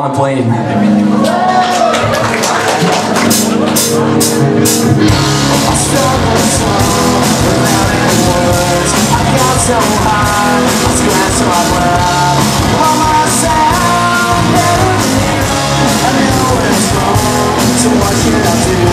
on the plane. I struggled so without any words. I got so high, I scratched my brow. All myself better than you. I know it's wrong, so what should I do?